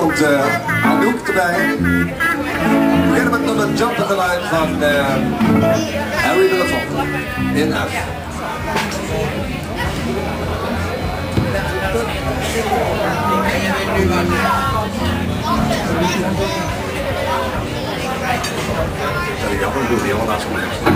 komt Anouk erbij. We beginnen met nummer Jump in the Line van Harry Belafonte in F. Dat is jammer, ik doe het helemaal naast mij.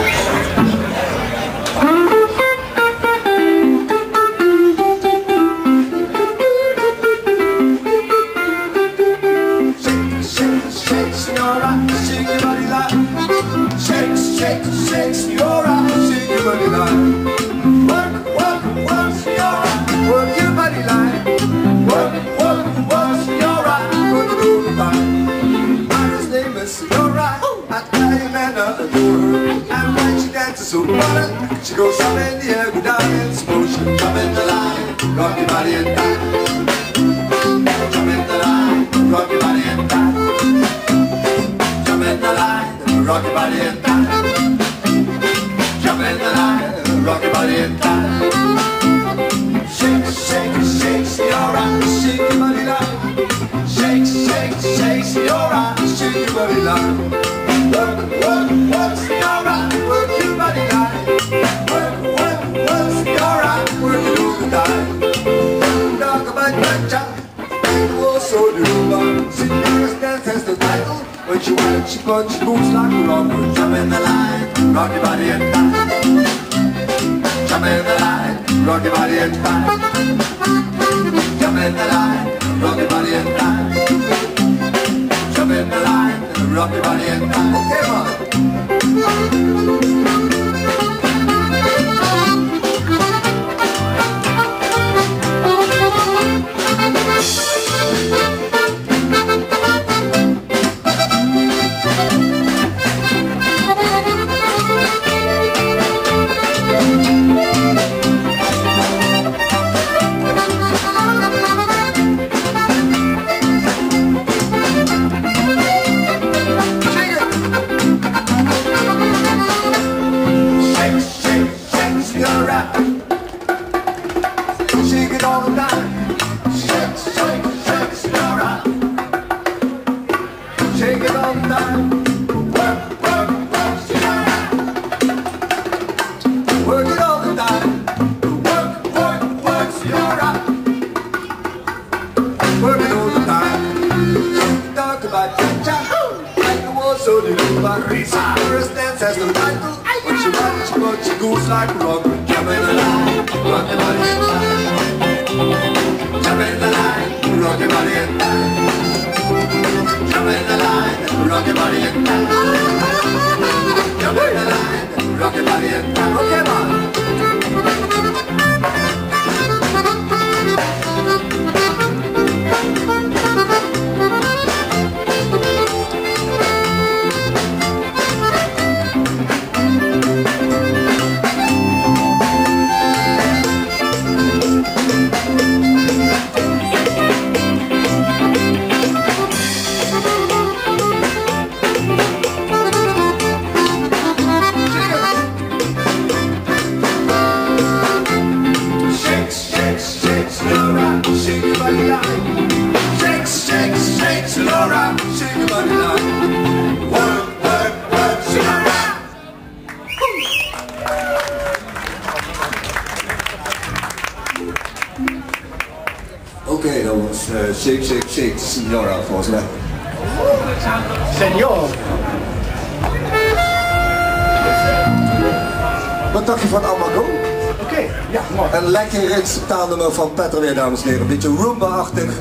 Shake, senora, shake your body line. Work, senora, work your body line. Work, senora, work it all the time. My name is Senora, and I met her, adore her. And when she dances so modern, she goes up in the air without explosion. Jump in the line, rock your body and die. Jump in the line, rock your body and die. Jump in the line, rock your body and die. Jump in the line, rock your body and die. Shake, shake, shake, senora, shake your body line. Shake, shake, shake, senora, shake your body line. Work, senora, work your body line. Work, senora, work it all the time. Talk about ganja, and also the rumba. Senorita's dance has the title. When she walks, she punch, she moves like a rocker. Jump in the line, rock your body and die. Jump in the line, rock your body and die. Jump in the line, rock your body and die. Jump in the line, rock your body and die. Okay, man. Shake it all the time. Shake, shake, shake, senora. Shake it all the time. Work, senora. Work it all the time. Work, senora. Work it all the time. Talk about ganja, like the war, so the rumba. First dance has the title. When she runs, she goes like a rocker. Jump in the line, rock your body and die. Jump in the line, rock your body and die. Jump in the line, rock your body and die. Jump in the line, rock your body and die. Okay, man. Shake your body line. Shake, shake, shake, senora. Shake your body line. Work, senora. Oké, dat was Shake, Shake, Shake, senora volgens mij. Senor. Wat dacht je van Amago? Oké, ja, mooi. Een lekker instrumentaal nummer van Petter weer, dames en heren. Een beetje Roomba-achtig.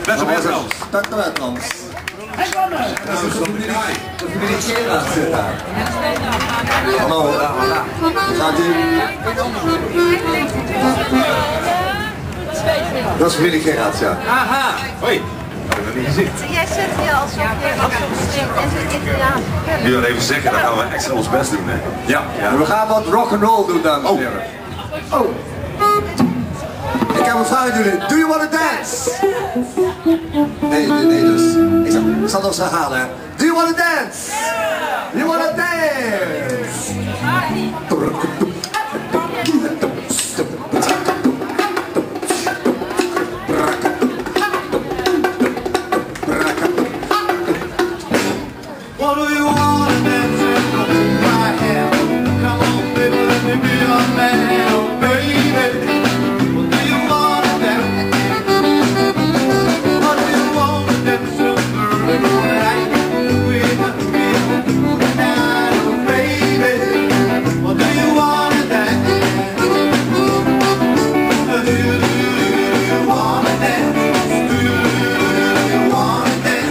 Best wel Frans. Dank u wel, Frans. Dat is familie Gerard zit daar. Hallo. Gaat u? Dat is familie Gerard, ja. Aha, hoi. Dat heb ik nog niet gezien. Jij zet je alsof je Italiaan. Nu al even zeggen, dan gaan we extra ons best doen, hè? Ja. We gaan wat rock'n'roll doen, dames en heren. Oh. Ik heb een vraag aan jullie. Do you want to dance? Nee, dus. Ik zal nog eens herhalen, hè. Do you want to dance? You want to dance? What do you want to dance in my hair? Come on, baby, let me be your man, oh baby. What do you want to dance? What do you want to dance in the night? With me tonight, oh baby. What do you want to dance? Do you want to dance? Do you want to dance?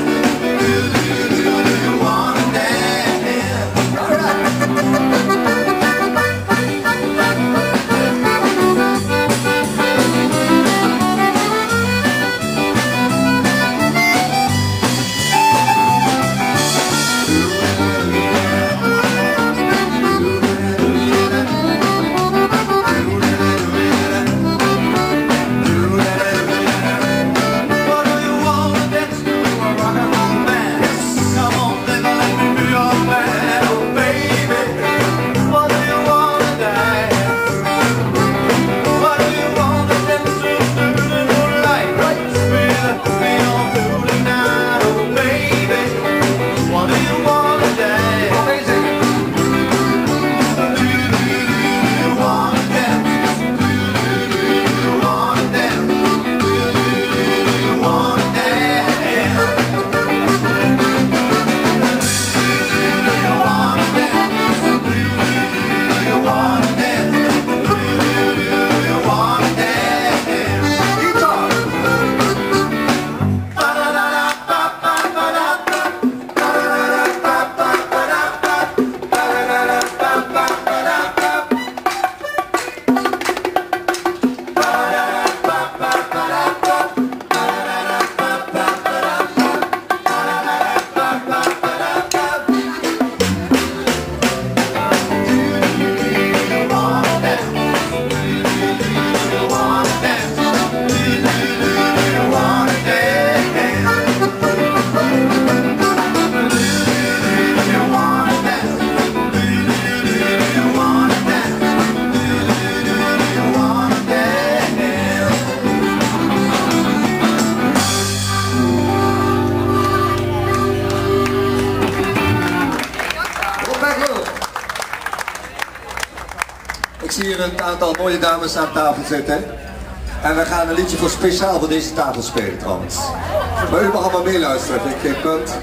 Ik zie hier een aantal mooie dames aan tafel zitten. En we gaan een liedje voor speciaal voor deze tafel spelen trouwens. Maar u mag allemaal meeluisteren, vind ik geen punt.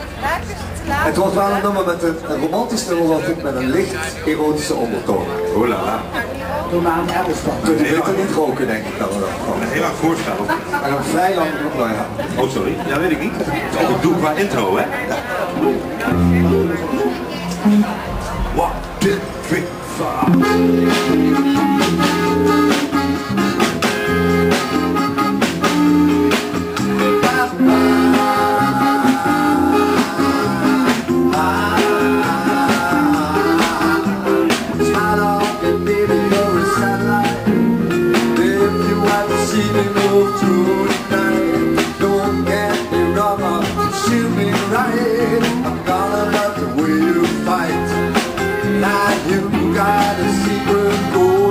Het wordt wel een nummer met een romantisch nummer met een licht erotische ondertoon. Oh la la. Kunt u beter niet roken, denk ik dan. Een heel lang voorstel. En een vrij lang nog ja. Oh sorry, ja weet ik niet. Dat doe ik qua intro, hè? Ja. 1, 2, 3, 5. Now you got a secret goal.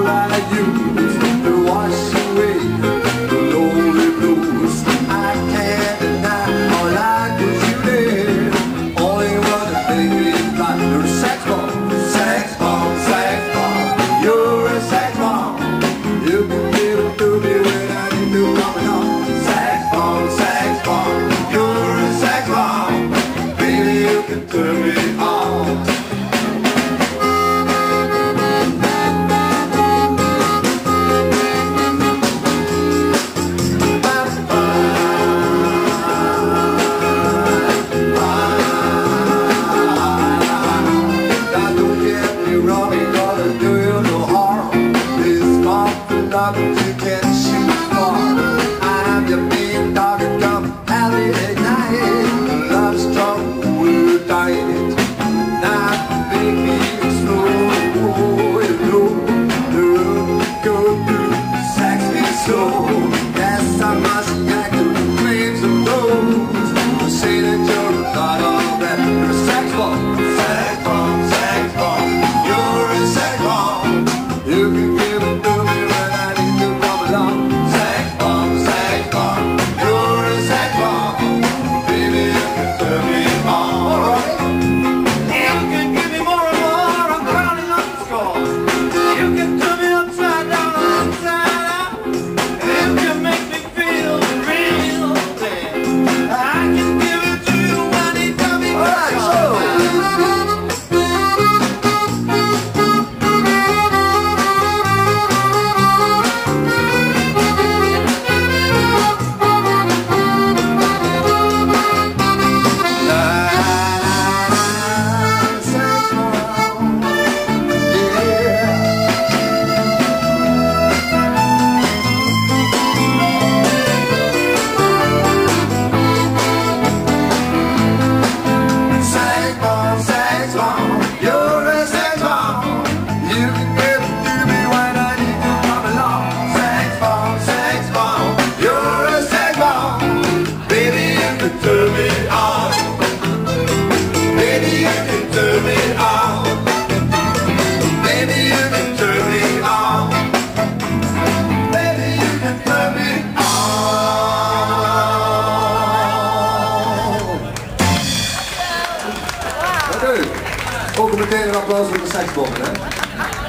turn me on. Baby, you can turn me on. Baby, you can turn me on. Baby, you can turn me on. Dank u. Ook meteen een applaus voor de saxbom, hè?